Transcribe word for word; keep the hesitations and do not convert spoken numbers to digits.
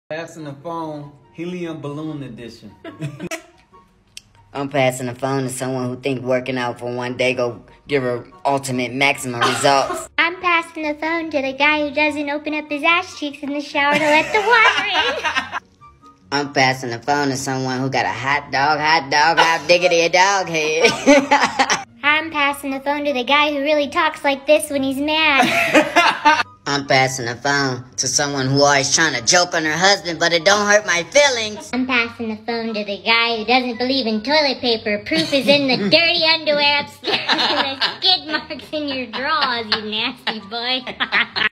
Passing the phone, helium balloon edition. I'm passing the phone to someone who think working out for one day go give her ultimate maximum results. I'm passing the phone to the guy who doesn't open up his ass cheeks in the shower to let the water in. I'm passing the phone to someone who got a hot dog, hot dog, hot diggity a dog head. I'm passing the phone to the guy who really talks like this when he's mad. I'm passing the phone to someone who always trying to joke on her husband, but it don't hurt my feelings. I'm passing the phone to the guy who doesn't believe in toilet paper. Proof is in the dirty underwear upstairs and the skid marks in your drawers, you nasty boy.